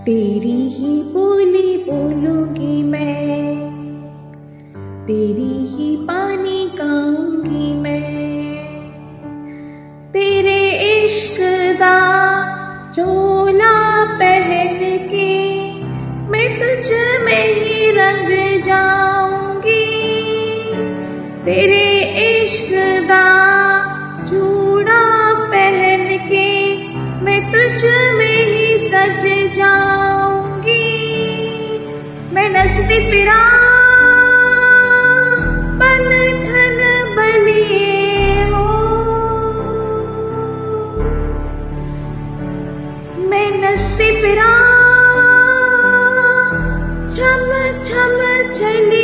तेरी ही बोली बोलूंगी मैं, तेरी ही पानी गाऊंगी मैं। तेरे इश्क दा चोला पहन के मैं तुझ में ही रंग जाऊंगी। तेरे इश्क दा चूड़ा पहन के मैं तुझ में ही सज जाऊंगी। मैं नचती फिरा बन ठन बलिए हो, मैं नचती फिरा छम छम चली